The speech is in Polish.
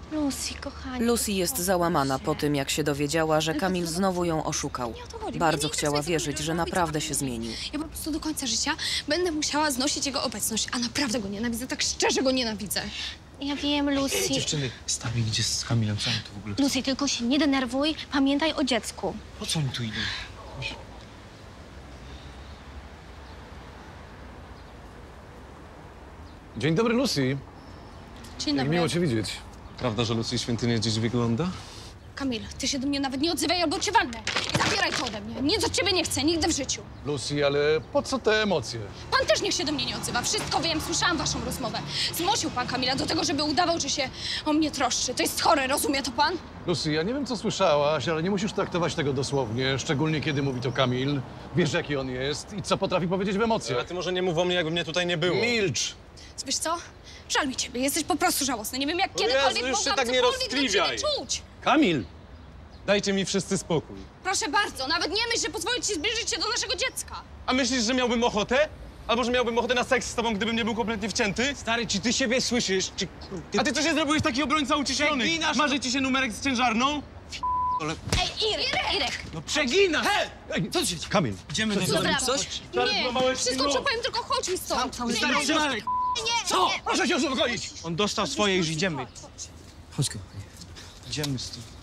Lucy, kochanie. Lucy jest załamana po tym, jak się dowiedziała, że Kamil znowu ją oszukał. Nie o to chodzi. Bardzo Nie chciała interesuje wierzyć, mnie, że naprawdę się zmienił. Ja po prostu do końca życia będę musiała znosić jego obecność, a naprawdę go nienawidzę, tak szczerze go nienawidzę. Ja wiem, Lucy. Dziewczyny, stary, idzie z Kamilem, co on tu w ogóle? Lucy, tylko się nie denerwuj, pamiętaj o dziecku. Po co oni tu idą? Dzień dobry, Lucy. Dzień Jak dobry. miło cię widzieć. Prawda, że Lucy Świątynia dziś wygląda? Kamil, ty się do mnie nawet nie odzywaj, albo cię walnę. I zabieraj to ode mnie. Nic od ciebie nie chcę, nigdy w życiu. Lucy, ale po co te emocje? Pan też niech się do mnie nie odzywa. Wszystko wiem, słyszałam waszą rozmowę. Zmusił pan Kamila do tego, żeby udawał, że się o mnie troszczy. To jest chore, rozumie to pan? Lucy, ja nie wiem, co słyszałaś, ale nie musisz traktować tego dosłownie, szczególnie kiedy mówi to Kamil. Wiesz, jaki on jest i co potrafi powiedzieć w emocjach. A ty może nie mów o mnie, jakby mnie tutaj nie było. Milcz! Wiesz co? Żal mi ciebie, jesteś po prostu żałosny. Nie wiem, jak No kiedykolwiek Jezu, już się mogłam tak nie cokolwiek do ciebie roztrywiaj. czuć. Kamil! Dajcie mi wszyscy spokój. Proszę bardzo, nawet nie myśl, że pozwolić ci zbliżyć się do naszego dziecka. A myślisz, że miałbym ochotę? Albo że miałbym ochotę na seks z tobą, gdybym nie był kompletnie wcięty? Stary, czy ty siebie słyszysz? Czy... A ty co się zrobiłeś taki obrońca uciśniony? Przeginasz Marzy ci się numerek z ciężarną? Ej, Irek! No przeginasz! Ej, Co się... Kamil! Idziemy do Dobra. domu, coś? Nie, wszystko co powiem, tylko chodź mi stąd. Stary, Marek! Co? Proszę się uspokoić! On dostał swoje, już idziemy. Chodź, kochanie. Idziemy stąd.